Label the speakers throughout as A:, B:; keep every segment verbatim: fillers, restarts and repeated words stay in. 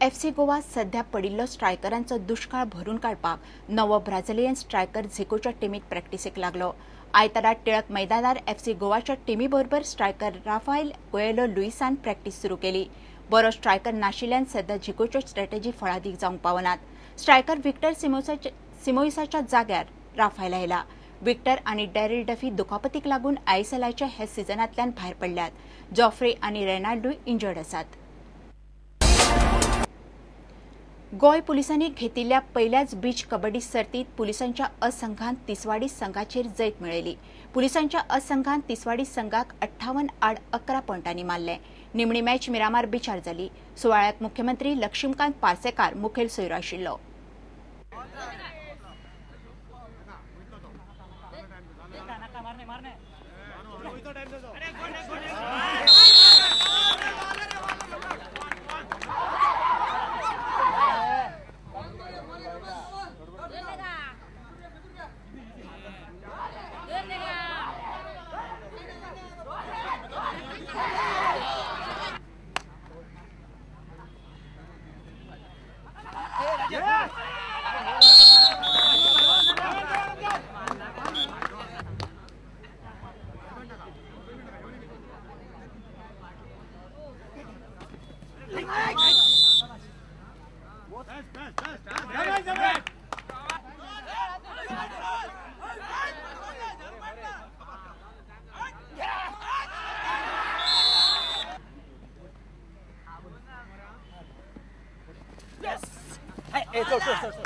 A: FC Goa सध्या पडिल्लो स्ट्रायकरांचो दुष्काळ भरून काडपाक नवो ब्राझिलियन स्ट्रायकर झिकोच्या टीमीत प्रॅक्टिसेक लागलो। आयतारा टिळक मैदानार एफसी गोवाच्या टीमी बरोबर स्ट्रायकर राफाएल कोएलो लुइसान प्रॅक्टिस सुरू केली। बरो स्ट्रायकर नाशिल्ल्यान सध्या झिकोच्यो स्ट्रॅटेजी फळादीक जावंक पावनात। स्ट्रायकर विक्टर सिमोइसाच्या जाग्यार राफाएल आयला। विक्टर आनी डॅरिल डफी दुखापतीक लागून आयएसएलच्या हे सिजनांतल्यान भायर पडल्यात। जॉफ्रे आनी रेनाल्डो इंजर्ड आसात। गोय पुलिसांनी घेतिल्ल्या पहिल्याच बीच कबड्डी सर्तीत पुलिसांच्या अ संघान तिसवाडी संघाचेर जैत मेळयली। पुलिसांच्या अ संघान तिसवाडी संघाक अठ्ठावन आड अकरा पॉइंटांनी मारले। निमणी मॅच मिरामार बीचार जाली। सुवाळ्याक मुख्यमंत्री लक्ष्मीकांत पार्सेकार मुखेल सोयरो आशिल्लो।
B: Hey, so, so, so, so.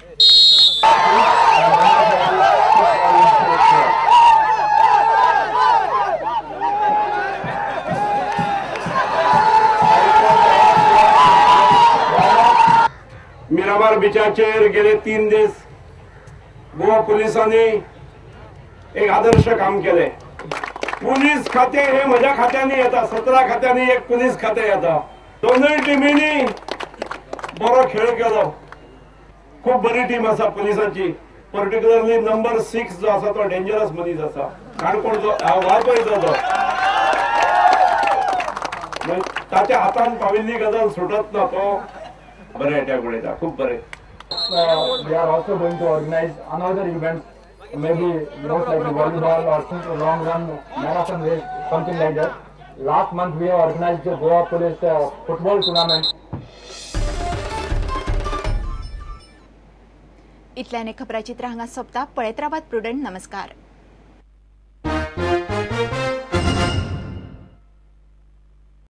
C: Miramar बीचाचेर गेले तीन दीस गोवा पुलिसांनी एक आदर्श काम केले। पुलिस खाते हे माझ्या खात्याने येता, सतरा खात्यांनी एक पुलिस खाते येता। दोनूय टीमींनी बरो खेळ केलो। खूप बरी टीम आसा पुलिसांची, पर्टिक्युलरली नंबर सिक्स जो आसा तो डेंजरस मनीस आसा, काणकोणचो वाळपयचो तो। ताच्या हातान पाविल्ली गजाल सुटत ना, तो बरे अटॅक उडयता, खूप बरे।
D: They are also going to organize another event, maybe not like volleyball or long run marathon race, something like that. Last month we have organized the Goa Police uh, football tournament.
A: इतल्याने खबराचित्र हांगा सोंपता। पळयत रावात prudent. नमस्कार।